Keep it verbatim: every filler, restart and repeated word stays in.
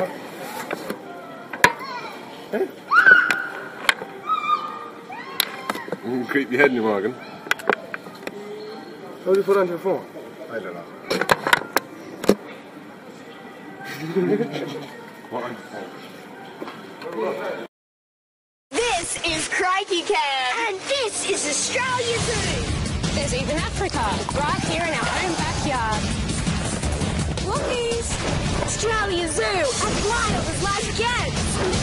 Hey? You can keep your head in your wagon. How do you put onto your phone? I don't know. What on your phone? This is Crikey Cam. And this is Australia Zoo. There's even Africa, right here in our own backyard. Lookies! Australia Zoo, as wild as life gets.